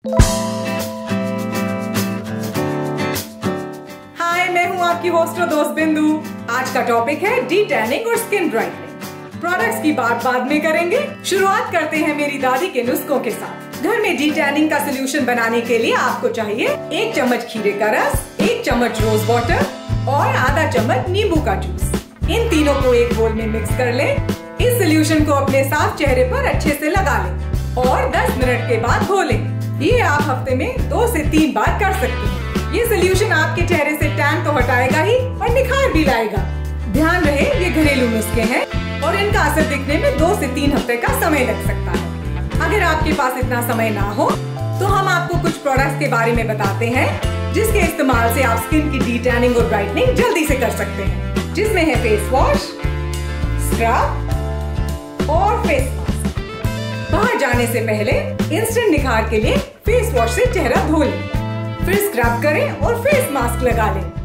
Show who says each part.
Speaker 1: हाय, मैं हूँ आपकी होस्ट और दोस्त बिंदु। आज का टॉपिक है डी टैनिंग और स्किन ब्राइटनिंग। प्रोडक्ट्स की बात बाद में करेंगे। शुरुआत करते हैं मेरी दादी के नुस्खों के साथ। घर में डी टैनिंग का सोल्यूशन बनाने के लिए आपको चाहिए 1 चम्मच खीरे का रस, 1 चम्मच रोज वाटर और आधा चम्मच नींबू का जूस। इन तीनों को एक बोल में मिक्स कर लें। इस सोल्यूशन को अपने साफ चेहरे पर अच्छे से लगा लें और 10 मिनट के बाद धो लें। ये आप हफ्ते में 2 से 3 बार कर सकते हैं। ये सोल्यूशन आपके चेहरे से टैन तो हटाएगा ही और निखार भी लाएगा। ध्यान रहे, ये घरेलू नुस्खे हैं और इनका असर दिखने में 2 से 3 हफ्ते का समय लग सकता है। अगर आपके पास इतना समय ना हो तो हम आपको कुछ प्रोडक्ट्स के बारे में बताते हैं जिसके इस्तेमाल से आप स्किन की डी टैनिंग और ब्राइटनिंग जल्दी से कर सकते हैं, जिसमें है फेस वॉश, स्क्रब और फेस मास्क। बाहर जाने से पहले इंस्टेंट निखार के लिए फेस वॉश से चेहरा धो लें, फिर स्क्रब करें और फेस मास्क लगा लें।